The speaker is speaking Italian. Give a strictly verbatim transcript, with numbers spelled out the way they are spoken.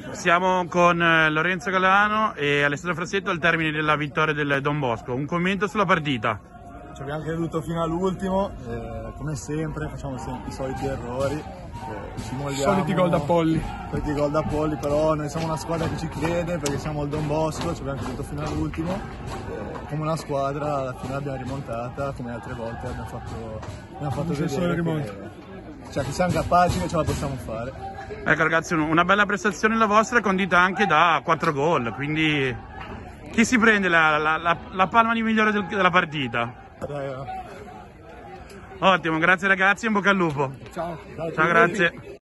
Siamo con Lorenzo Galano e Alessandro Frassetto al termine della vittoria del Don Bosco. Un commento sulla partita? Ci abbiamo creduto fino all'ultimo, eh, come sempre facciamo sempre i soliti errori, eh, ci molliamo, soliti gol da polli. Soliti gol da polli, però noi siamo una squadra che ci crede perché siamo il Don Bosco, ci abbiamo creduto fino all'ultimo, eh, come una squadra alla fine l'abbiamo rimontata, come altre volte abbiamo fatto, abbiamo fatto vedere che, cioè, che siamo capaci, che ce la possiamo fare. Ecco ragazzi, una bella prestazione la vostra, condita anche da quattro gol, quindi chi si prende la, la, la, la palma di migliore del, della partita? Eh, Ottimo, grazie ragazzi e in bocca al lupo. Ciao. Ciao, grazie.